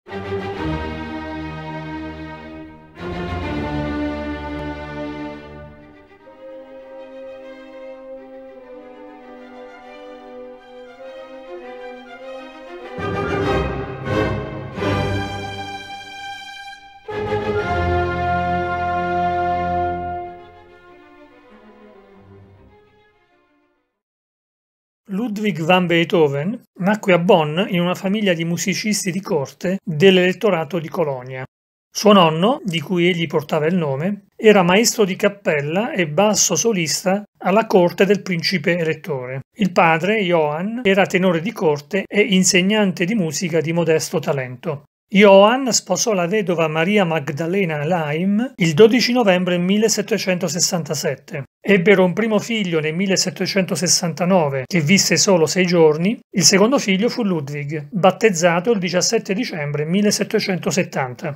Ludwig van Beethoven nacque a Bonn in una famiglia di musicisti di corte dell'elettorato di Colonia. Suo nonno, di cui egli portava il nome, era maestro di cappella e basso solista alla corte del principe elettore. Il padre, Johann, era tenore di corte e insegnante di musica di modesto talento. Johann sposò la vedova Maria Magdalena Laim il 12 novembre 1767. Ebbero un primo figlio nel 1769 che visse solo 6 giorni. Il secondo figlio fu Ludwig, battezzato il 17 dicembre 1770.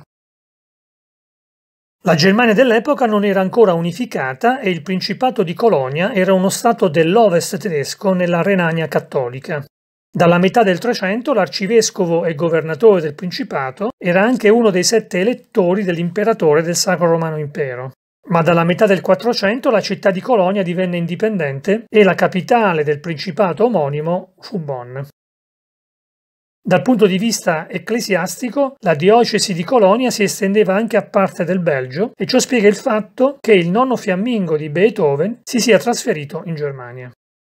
La Germania dell'epoca non era ancora unificata e il Principato di Colonia era uno stato dell'Ovest tedesco nella Renania cattolica. Dalla metà del Trecento l'arcivescovo e governatore del Principato era anche uno dei 7 elettori dell'imperatore del Sacro Romano Impero. Ma dalla metà del 400 la città di Colonia divenne indipendente e la capitale del Principato omonimo fu Bonn. Dal punto di vista ecclesiastico, la diocesi di Colonia si estendeva anche a parte del Belgio e ciò spiega il fatto che il nonno fiammingo di Beethoven si sia trasferito in Germania.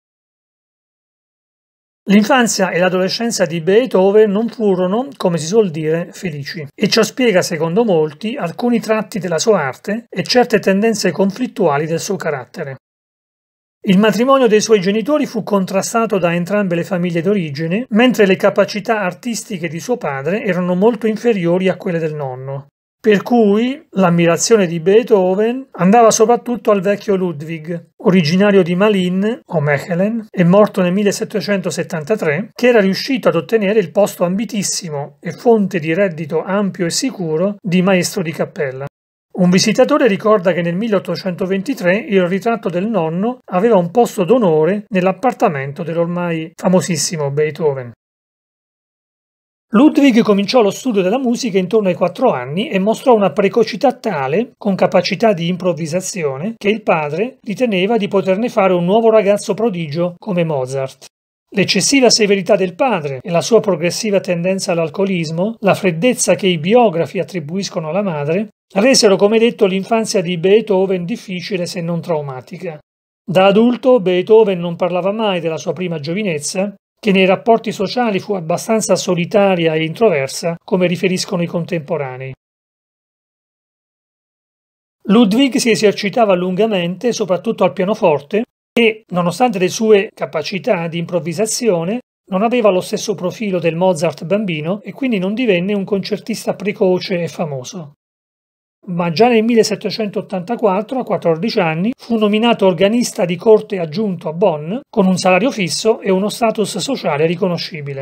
L'infanzia e l'adolescenza di Beethoven non furono, come si suol dire, felici, e ciò spiega, secondo molti, alcuni tratti della sua arte e certe tendenze conflittuali del suo carattere. Il matrimonio dei suoi genitori fu contrastato da entrambe le famiglie d'origine, mentre le capacità artistiche di suo padre erano molto inferiori a quelle del nonno. Per cui l'ammirazione di Beethoven andava soprattutto al vecchio Ludwig, originario di Malin o Mechelen e morto nel 1773, che era riuscito ad ottenere il posto ambitissimo e fonte di reddito ampio e sicuro di maestro di cappella. Un visitatore ricorda che nel 1823 il ritratto del nonno aveva un posto d'onore nell'appartamento dell'ormai famosissimo Beethoven. Ludwig cominciò lo studio della musica intorno ai 4 anni e mostrò una precocità tale, con capacità di improvvisazione, che il padre riteneva di poterne fare un nuovo ragazzo prodigio come Mozart. L'eccessiva severità del padre e la sua progressiva tendenza all'alcolismo, la freddezza che i biografi attribuiscono alla madre, resero, come detto, l'infanzia di Beethoven difficile se non traumatica. Da adulto Beethoven non parlava mai della sua prima giovinezza, che nei rapporti sociali fu abbastanza solitaria e introversa, come riferiscono i contemporanei. Ludwig si esercitava lungamente, soprattutto al pianoforte, e, nonostante le sue capacità di improvvisazione, non aveva lo stesso profilo del Mozart bambino e quindi non divenne un concertista precoce e famoso. Ma già nel 1784, a 14 anni, fu nominato organista di corte aggiunto a Bonn, con un salario fisso e uno status sociale riconoscibile.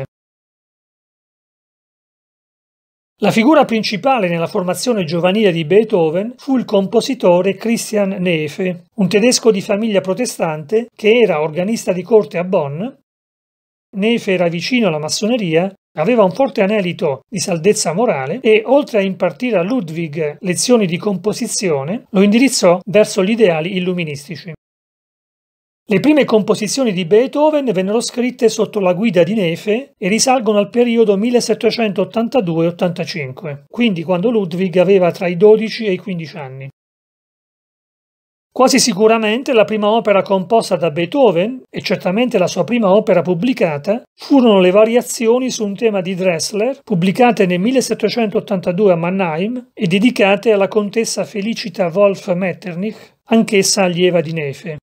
La figura principale nella formazione giovanile di Beethoven fu il compositore Christian Neefe, un tedesco di famiglia protestante che era organista di corte a Bonn. Neefe era vicino alla massoneria, aveva un forte anelito di saldezza morale e, oltre a impartire a Ludwig lezioni di composizione, lo indirizzò verso gli ideali illuministici. Le prime composizioni di Beethoven vennero scritte sotto la guida di Neefe e risalgono al periodo 1782-85, quindi quando Ludwig aveva tra i 12 e i 15 anni. Quasi sicuramente la prima opera composta da Beethoven, e certamente la sua prima opera pubblicata, furono le variazioni su un tema di Dressler, pubblicate nel 1782 a Mannheim e dedicate alla contessa Felicita Wolf Metternich, anch'essa allieva di Neefe.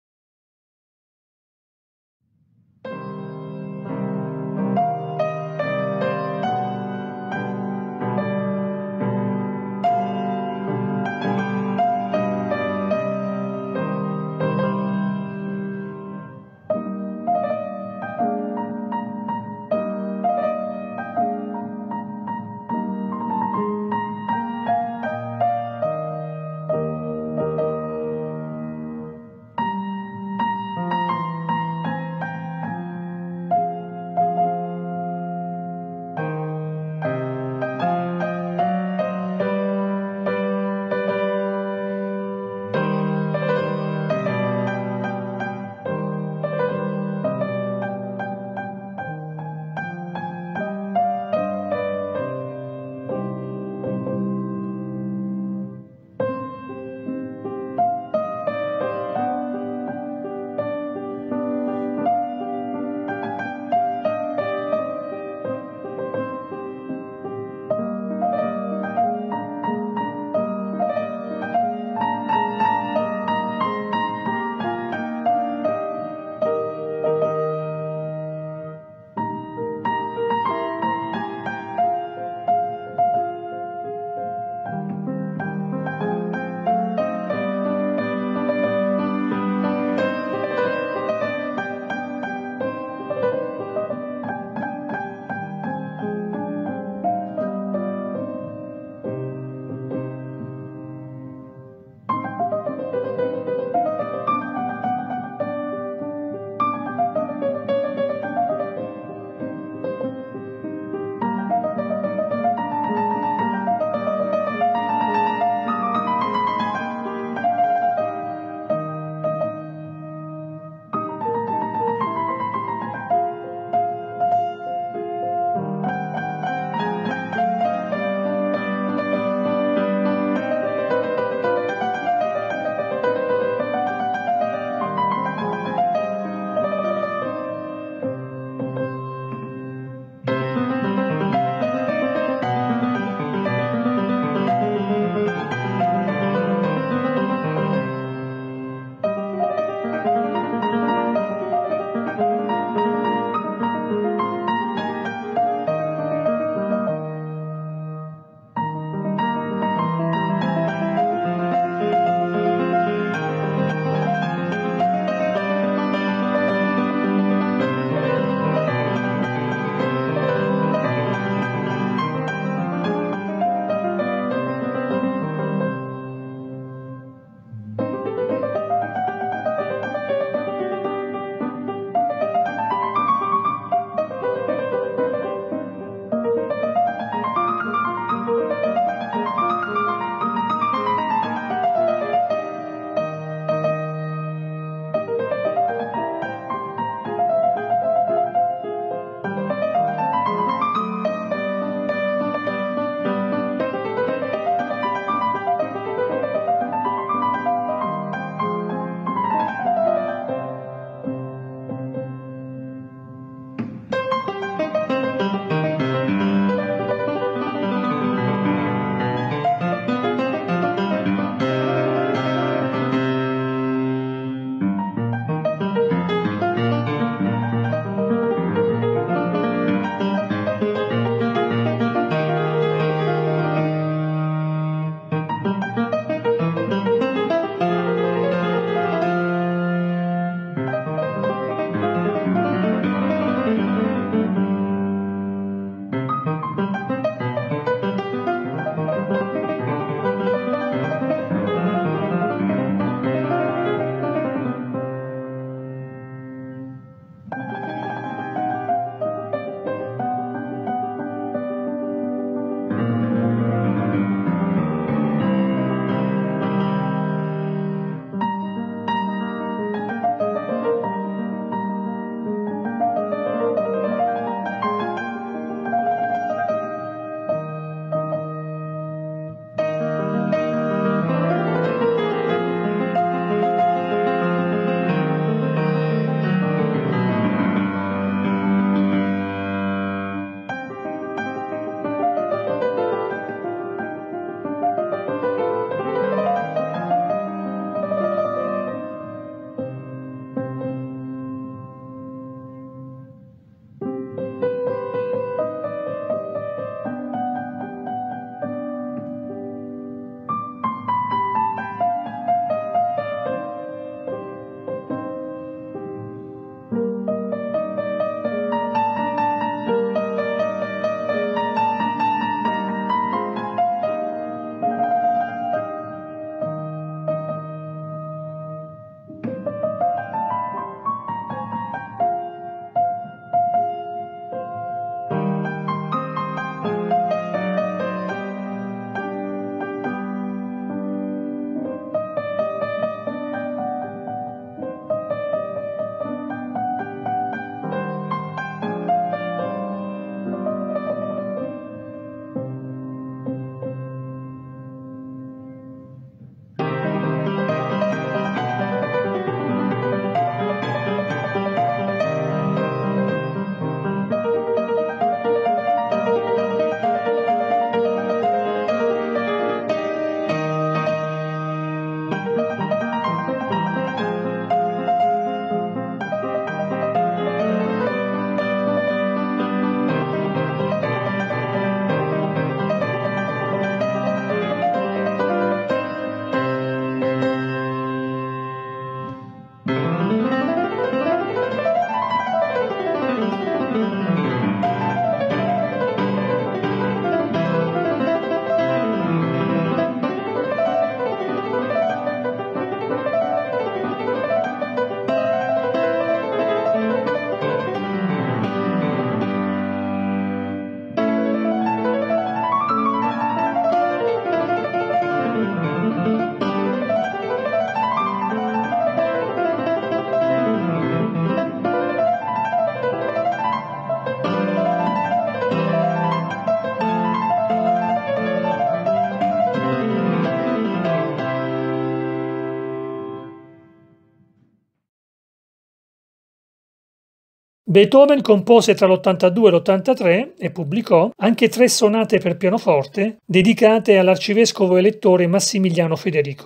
Beethoven compose tra l'82 e l'83 e pubblicò anche 3 sonate per pianoforte dedicate all'arcivescovo elettore Massimiliano Federico.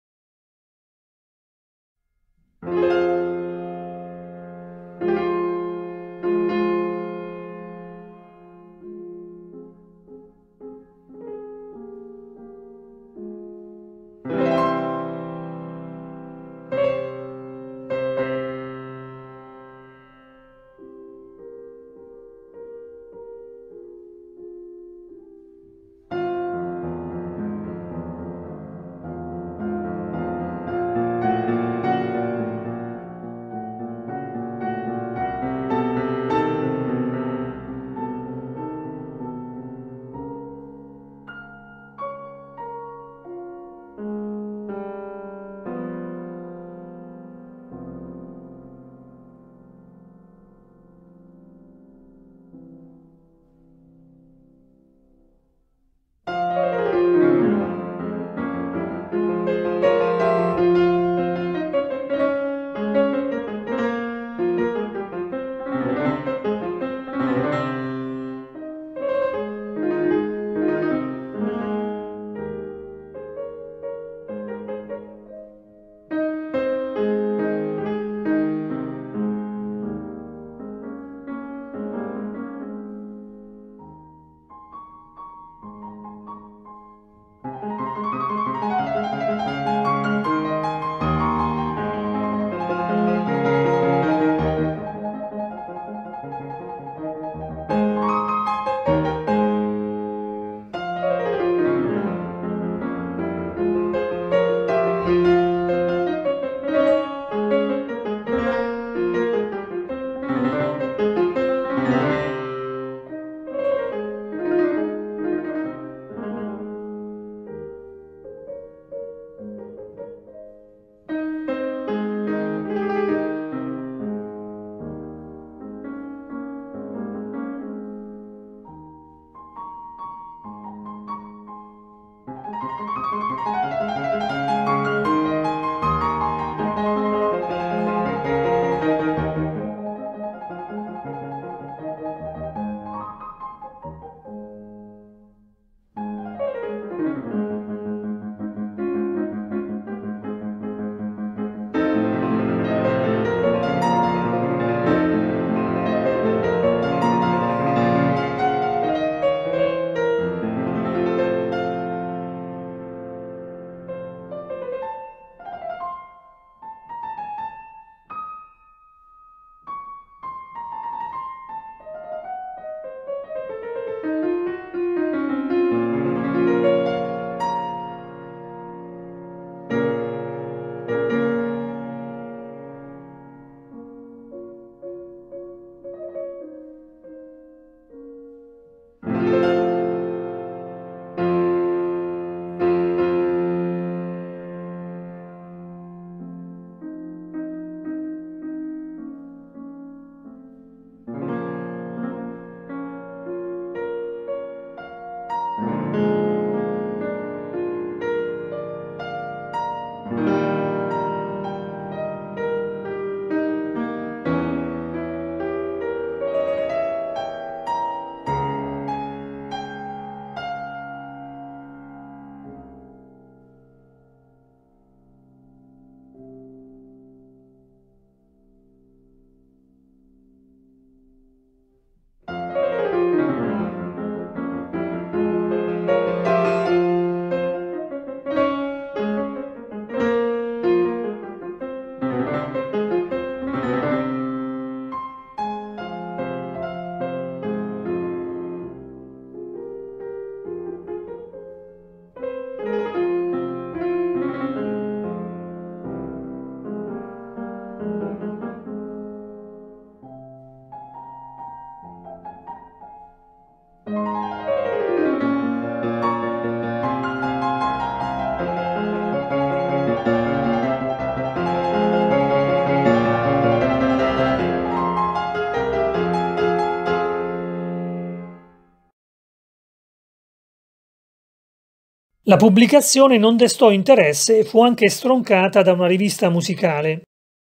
La pubblicazione non destò interesse e fu anche stroncata da una rivista musicale.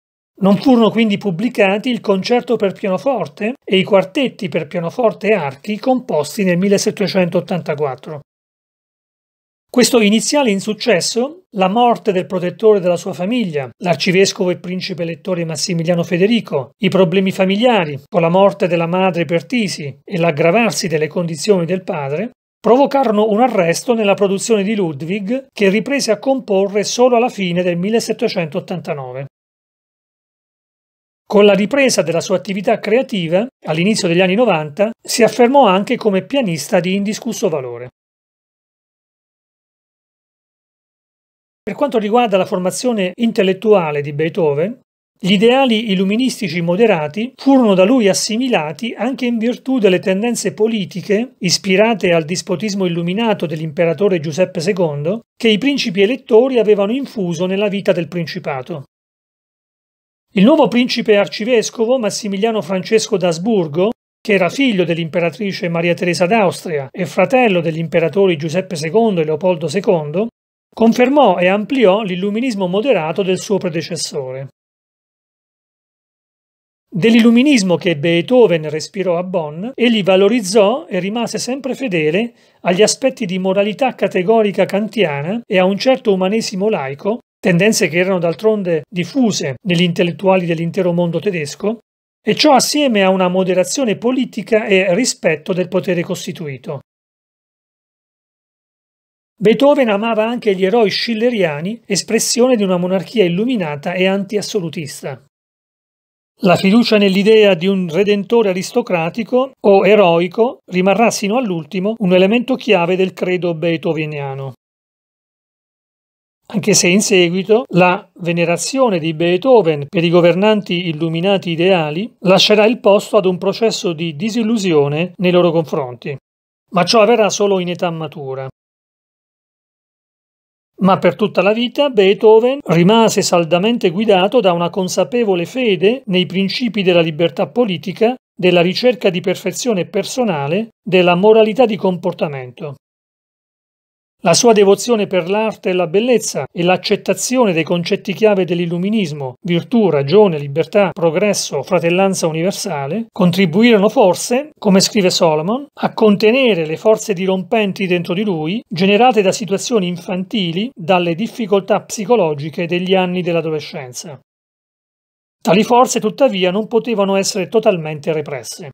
Non furono quindi pubblicati il concerto per pianoforte e i quartetti per pianoforte e archi composti nel 1784. Questo iniziale insuccesso, la morte del protettore della sua famiglia, l'arcivescovo e principe elettore Massimiliano Federico, i problemi familiari, con la morte della madre Pertisi e l'aggravarsi delle condizioni del padre, provocarono un arresto nella produzione di Ludwig, che riprese a comporre solo alla fine del 1789. Con la ripresa della sua attività creativa, all'inizio degli anni 90, si affermò anche come pianista di indiscusso valore. Per quanto riguarda la formazione intellettuale di Beethoven, gli ideali illuministici moderati furono da lui assimilati anche in virtù delle tendenze politiche, ispirate al dispotismo illuminato dell'imperatore Giuseppe II, che i principi elettori avevano infuso nella vita del principato. Il nuovo principe arcivescovo Massimiliano Francesco d'Asburgo, che era figlio dell'imperatrice Maria Teresa d'Austria e fratello degli imperatori Giuseppe II e Leopoldo II, confermò e ampliò l'illuminismo moderato del suo predecessore. Dell'illuminismo che Beethoven respirò a Bonn, egli valorizzò e rimase sempre fedele agli aspetti di moralità categorica kantiana e a un certo umanesimo laico, tendenze che erano d'altronde diffuse negli intellettuali dell'intero mondo tedesco, e ciò assieme a una moderazione politica e rispetto del potere costituito. Beethoven amava anche gli eroi schilleriani, espressione di una monarchia illuminata e anti-assolutista. La fiducia nell'idea di un redentore aristocratico o eroico rimarrà sino all'ultimo un elemento chiave del credo beethoveniano. Anche se in seguito la venerazione di Beethoven per i governanti illuminati ideali lascerà il posto ad un processo di disillusione nei loro confronti. Ma ciò avverrà solo in età matura. Ma per tutta la vita Beethoven rimase saldamente guidato da una consapevole fede nei principi della libertà politica, della ricerca di perfezione personale, della moralità di comportamento. La sua devozione per l'arte e la bellezza e l'accettazione dei concetti chiave dell'illuminismo, virtù, ragione, libertà, progresso, fratellanza universale, contribuirono forse, come scrive Solomon, a contenere le forze dirompenti dentro di lui, generate da situazioni infantili, dalle difficoltà psicologiche degli anni dell'adolescenza. Tali forze, tuttavia, non potevano essere totalmente represse.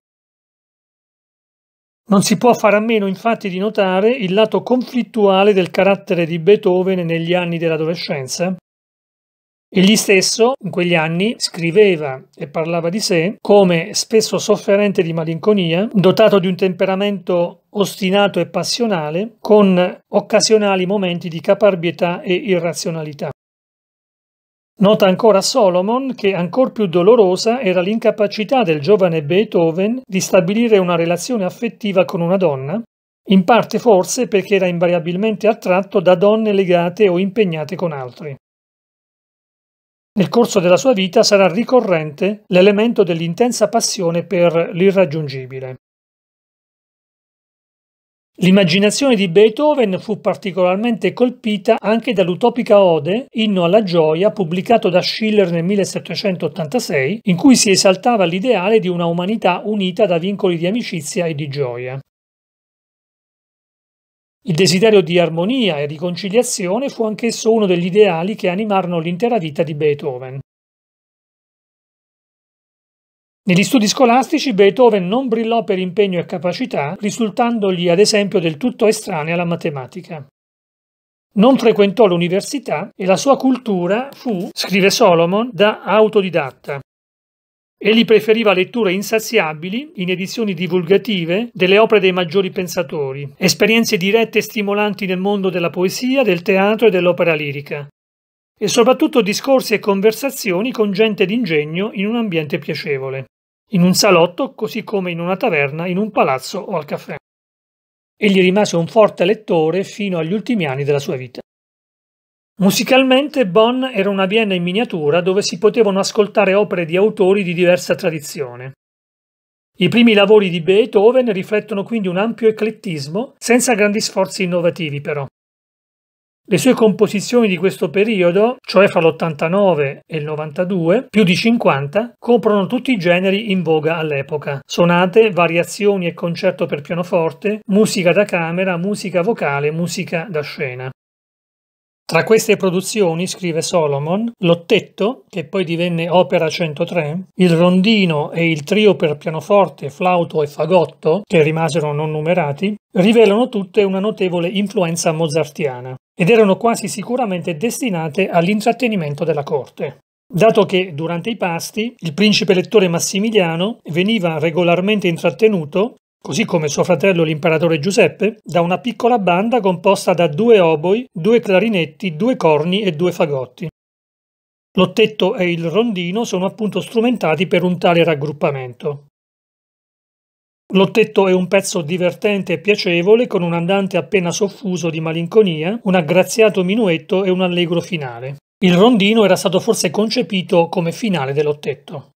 Non si può fare a meno infatti di notare il lato conflittuale del carattere di Beethoven negli anni dell'adolescenza. Egli stesso, in quegli anni, scriveva e parlava di sé come spesso sofferente di malinconia, dotato di un temperamento ostinato e passionale, con occasionali momenti di caparbietà e irrazionalità. Nota ancora Solomon che ancor più dolorosa era l'incapacità del giovane Beethoven di stabilire una relazione affettiva con una donna, in parte forse perché era invariabilmente attratto da donne legate o impegnate con altri. Nel corso della sua vita sarà ricorrente l'elemento dell'intensa passione per l'irraggiungibile. L'immaginazione di Beethoven fu particolarmente colpita anche dall'utopica ode Inno alla gioia, pubblicato da Schiller nel 1786, in cui si esaltava l'ideale di una umanità unita da vincoli di amicizia e di gioia. Il desiderio di armonia e riconciliazione fu anch'esso uno degli ideali che animarono l'intera vita di Beethoven. Negli studi scolastici Beethoven non brillò per impegno e capacità, risultandogli ad esempio del tutto estranea alla matematica. Non frequentò l'università e la sua cultura fu, scrive Solomon, da autodidatta. Egli preferiva letture insaziabili, in edizioni divulgative, delle opere dei maggiori pensatori, esperienze dirette e stimolanti nel mondo della poesia, del teatro e dell'opera lirica, e soprattutto discorsi e conversazioni con gente d'ingegno in un ambiente piacevole, in un salotto così come in una taverna, in un palazzo o al caffè. Egli rimase un forte lettore fino agli ultimi anni della sua vita. Musicalmente Bonn era una Vienna in miniatura dove si potevano ascoltare opere di autori di diversa tradizione. I primi lavori di Beethoven riflettono quindi un ampio eclettismo, senza grandi sforzi innovativi però. Le sue composizioni di questo periodo, cioè fra l'89 e il 92, più di 50, coprono tutti i generi in voga all'epoca: sonate, variazioni e concerto per pianoforte, musica da camera, musica vocale, musica da scena. Tra queste produzioni, scrive Solomon, l'Ottetto, che poi divenne Opera 103, il Rondino e il trio per pianoforte, flauto e fagotto, che rimasero non numerati, rivelano tutte una notevole influenza mozartiana ed erano quasi sicuramente destinate all'intrattenimento della corte. Dato che, durante i pasti, il principe elettore Massimiliano veniva regolarmente intrattenuto, così come suo fratello l'imperatore Giuseppe, da una piccola banda composta da 2 oboi, 2 clarinetti, 2 corni e 2 fagotti. L'ottetto e il rondino sono appunto strumentati per un tale raggruppamento. L'ottetto è un pezzo divertente e piacevole, con un andante appena soffuso di malinconia, un aggraziato minuetto e un allegro finale. Il rondino era stato forse concepito come finale dell'ottetto.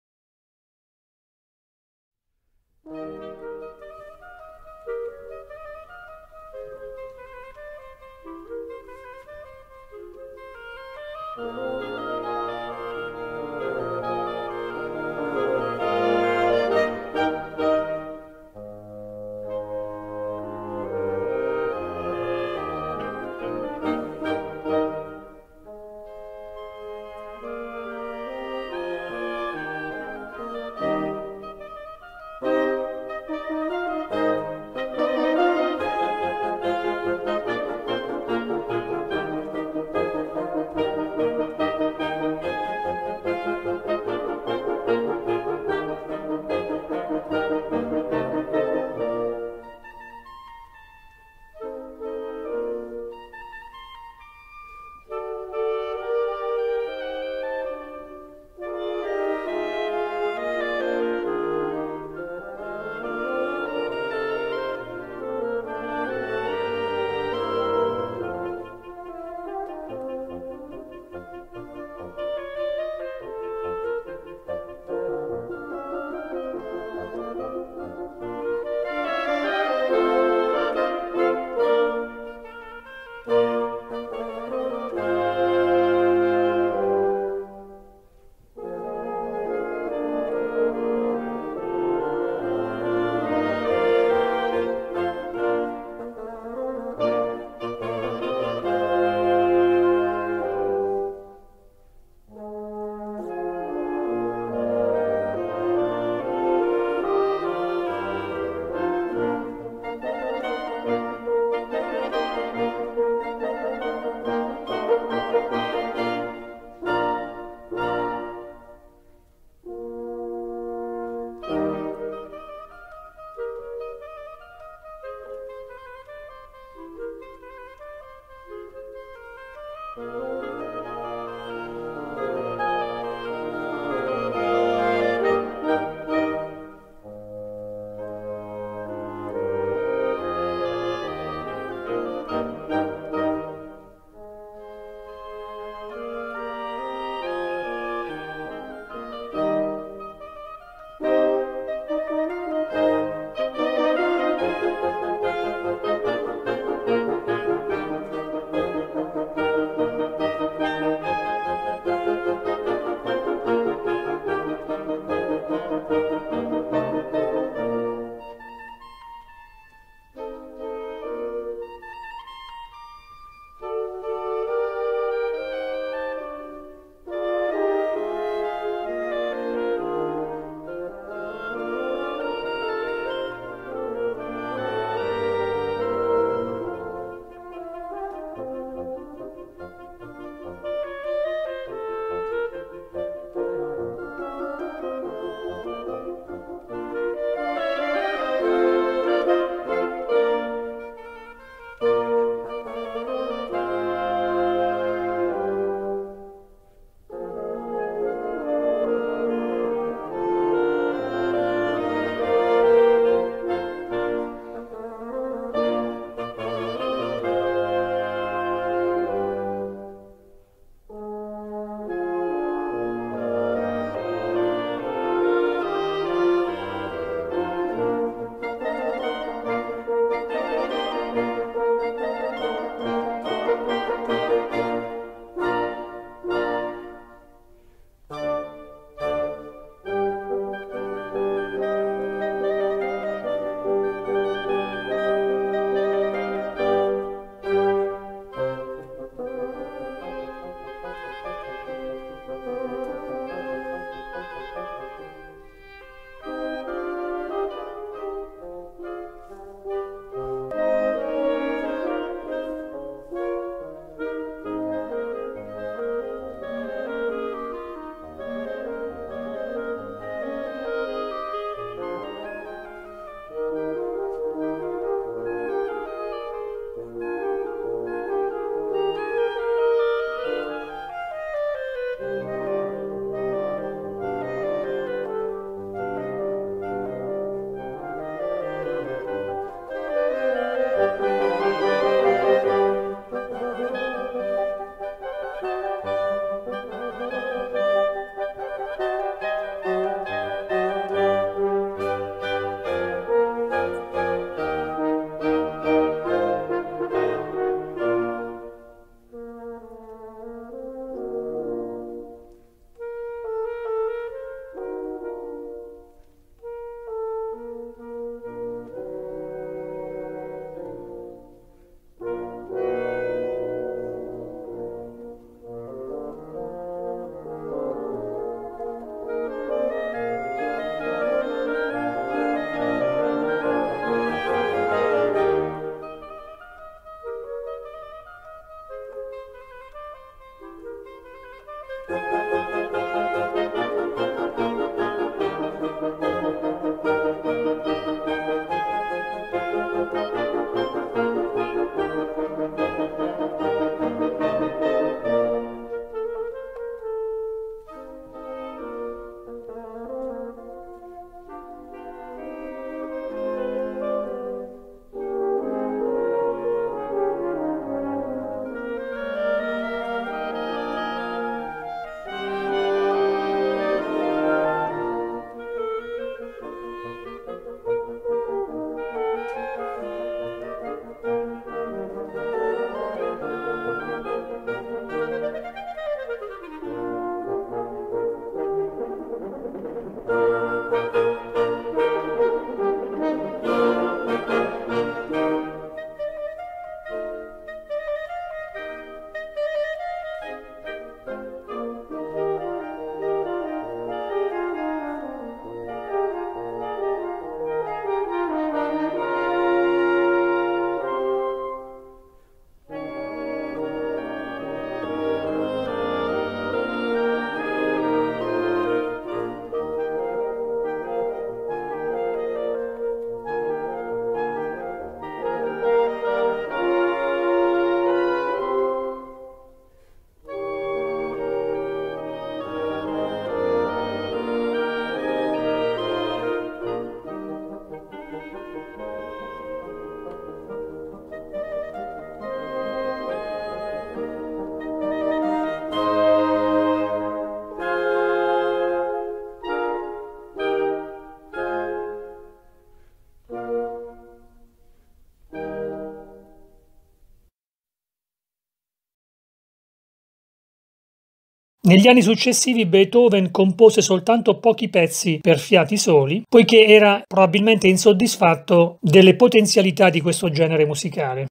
Negli anni successivi Beethoven compose soltanto pochi pezzi per fiati soli, poiché era probabilmente insoddisfatto delle potenzialità di questo genere musicale.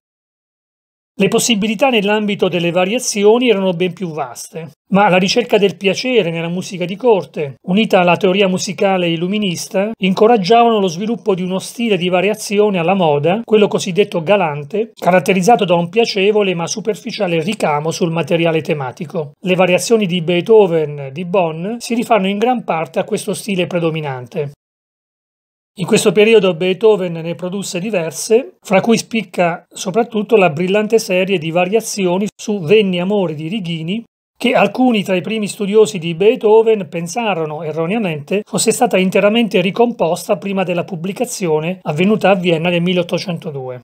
Le possibilità nell'ambito delle variazioni erano ben più vaste, ma la ricerca del piacere nella musica di corte, unita alla teoria musicale illuminista, incoraggiavano lo sviluppo di uno stile di variazione alla moda, quello cosiddetto galante, caratterizzato da un piacevole ma superficiale ricamo sul materiale tematico. Le variazioni di Beethoven di Bonn si rifanno in gran parte a questo stile predominante. In questo periodo Beethoven ne produsse diverse, fra cui spicca soprattutto la brillante serie di variazioni su Venni amore di Righini, che alcuni tra i primi studiosi di Beethoven pensarono erroneamente fosse stata interamente ricomposta prima della pubblicazione avvenuta a Vienna nel 1802.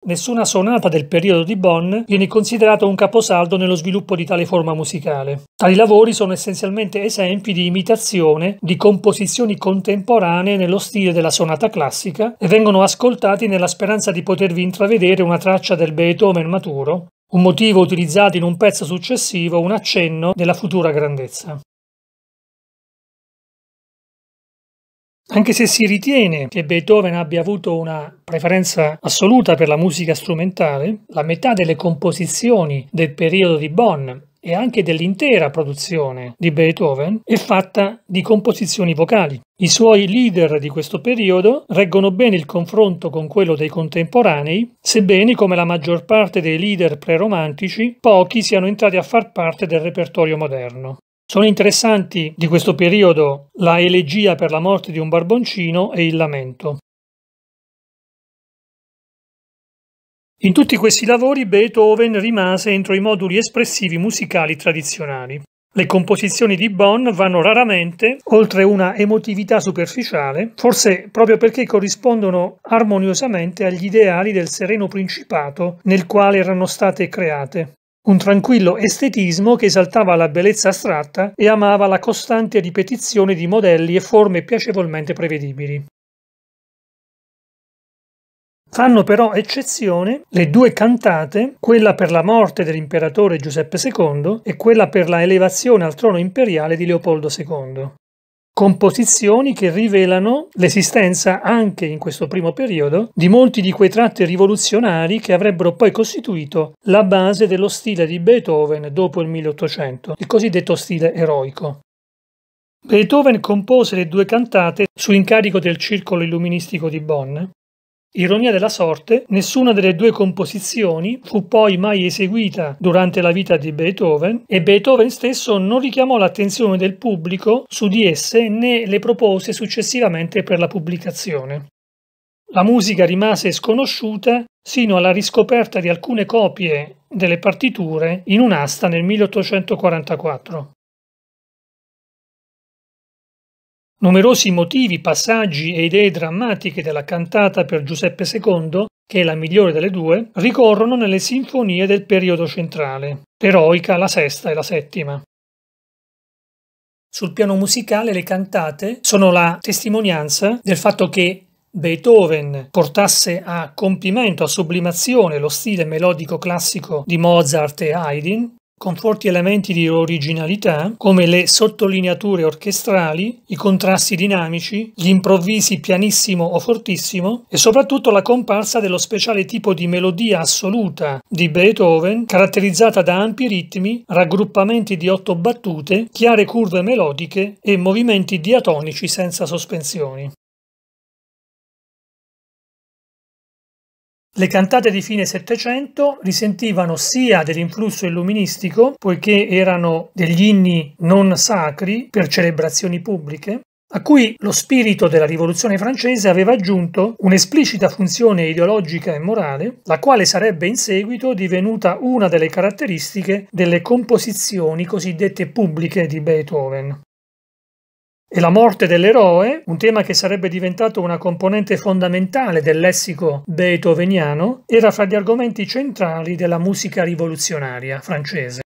nessuna sonata del periodo di Bonn viene considerata un caposaldo nello sviluppo di tale forma musicale. Tali lavori sono essenzialmente esempi di imitazione di composizioni contemporanee nello stile della sonata classica e vengono ascoltati nella speranza di potervi intravedere una traccia del Beethoven maturo, un motivo utilizzato in un pezzo successivo, un accenno della futura grandezza. Anche se si ritiene che Beethoven abbia avuto una preferenza assoluta per la musica strumentale, la metà delle composizioni del periodo di Bonn e anche dell'intera produzione di Beethoven è fatta di composizioni vocali. I suoi leader di questo periodo reggono bene il confronto con quello dei contemporanei, sebbene, come la maggior parte dei leader preromantici, pochi siano entrati a far parte del repertorio moderno. Sono interessanti di questo periodo la elegia per la morte di un barboncino e il lamento. In tutti questi lavori Beethoven rimase entro i moduli espressivi musicali tradizionali. Le composizioni di Bonn vanno raramente oltre una emotività superficiale, forse proprio perché corrispondono armoniosamente agli ideali del sereno principato nel quale erano state create. Un tranquillo estetismo che esaltava la bellezza astratta e amava la costante ripetizione di modelli e forme piacevolmente prevedibili. Fanno però eccezione le due cantate, quella per la morte dell'imperatore Giuseppe II e quella per la elevazione al trono imperiale di Leopoldo II. Composizioni che rivelano l'esistenza, anche in questo primo periodo, di molti di quei tratti rivoluzionari che avrebbero poi costituito la base dello stile di Beethoven dopo il 1800, il cosiddetto stile eroico. Beethoven compose le due cantate su incarico del Circolo Illuministico di Bonn. Ironia della sorte, nessuna delle due composizioni fu poi mai eseguita durante la vita di Beethoven e Beethoven stesso non richiamò l'attenzione del pubblico su di esse né le propose successivamente per la pubblicazione. La musica rimase sconosciuta sino alla riscoperta di alcune copie delle partiture in un'asta nel 1844. Numerosi motivi, passaggi e idee drammatiche della cantata per Giuseppe II, che è la migliore delle due, ricorrono nelle sinfonie del periodo centrale, l'eroica, la sesta e la settima. Sul piano musicale le cantate sono la testimonianza del fatto che Beethoven portasse a compimento, a sublimazione lo stile melodico classico di Mozart e Haydn, con forti elementi di originalità come le sottolineature orchestrali, i contrasti dinamici, gli improvvisi pianissimo o fortissimo e soprattutto la comparsa dello speciale tipo di melodia assoluta di Beethoven caratterizzata da ampi ritmi, raggruppamenti di 8 battute, chiare curve melodiche e movimenti diatonici senza sospensioni. Le cantate di fine Settecento risentivano sia dell'influsso illuministico, poiché erano degli inni non sacri per celebrazioni pubbliche, a cui lo spirito della Rivoluzione francese aveva aggiunto un'esplicita funzione ideologica e morale, la quale sarebbe in seguito divenuta una delle caratteristiche delle composizioni cosiddette pubbliche di Beethoven. E la morte dell'eroe, un tema che sarebbe diventato una componente fondamentale del lessico beethoveniano, era fra gli argomenti centrali della musica rivoluzionaria francese.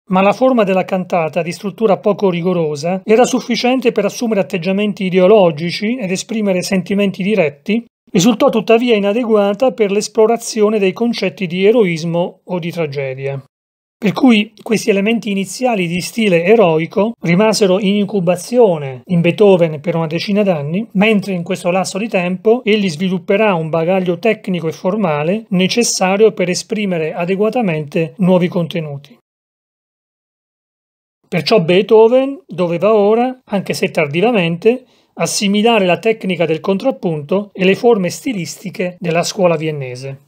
Ma la forma della cantata, di struttura poco rigorosa, era sufficiente per assumere atteggiamenti ideologici ed esprimere sentimenti diretti, risultò tuttavia inadeguata per l'esplorazione dei concetti di eroismo o di tragedia. Per cui questi elementi iniziali di stile eroico rimasero in incubazione in Beethoven per una decina d'anni, mentre in questo lasso di tempo egli svilupperà un bagaglio tecnico e formale necessario per esprimere adeguatamente nuovi contenuti. Perciò Beethoven doveva ora, anche se tardivamente, assimilare la tecnica del contrappunto e le forme stilistiche della scuola viennese.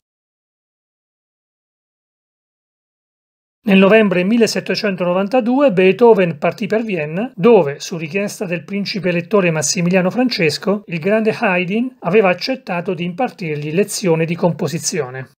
Nel novembre 1792 Beethoven partì per Vienna, dove, su richiesta del principe elettore Massimiliano Francesco, il grande Haydn aveva accettato di impartirgli lezioni di composizione.